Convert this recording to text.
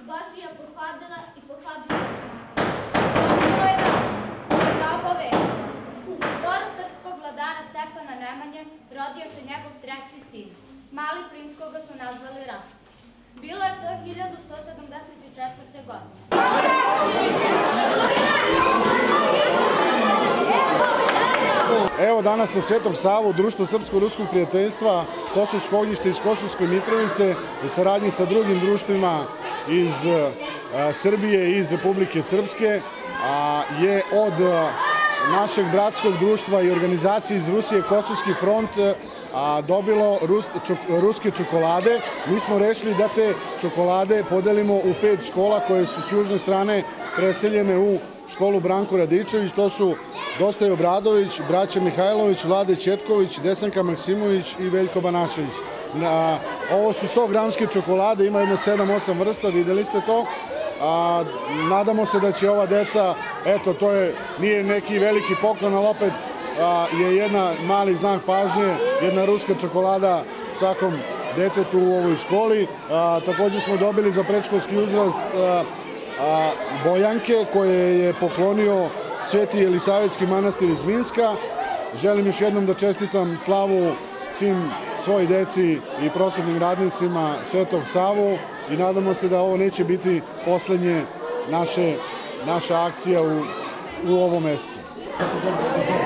Božija pohladila i pohladila se. Počelo je mnogo vekova. Na dvoru srpskog vladara Stefana Nemanje rodio se njegov treći sin. Mali princ koga su nazvali Rasta. Bilo je to 1174. godine. Evo danas na Svetog Savu Društvo Srpsko-ruskog prijateljstva Kosovsko ognjište iz Kosovske Mitrovice u saradnji sa drugim društvima iz Srbije i iz Republike Srpske je od našeg bratskog društva i organizacije iz Rusije Kosovski front dobilo ruske čokolade. Mi smo rešili da te čokolade podelimo u 5 škola koje su s južne strane preseljene u školu Branko Radičević. To su Dostoj Obradović, braća Mihajlović, Vlade Ćetković, Desanka Maksimović i Veljko Banašević. Ovo su 100-gramske čokolade, ima jedno 7-8 vrsta, videli ste to. Nadamo se da će ova deca, eto, to nije neki veliki poklon, ali opet je jedna mali znak pažnje, jedna ruska čokolada svakom detetu u ovoj školi. Također smo dobili za predškolski uzrast bojanke koje je poklonio Sveti Jelisavetski manastir iz Minska. Želim još jednom da čestitam slavu svim svoj deci i prosvetnim radnicima Svetog Savu i nadamo se da ovo neće biti poslednje naša akcija u ovom mesecu.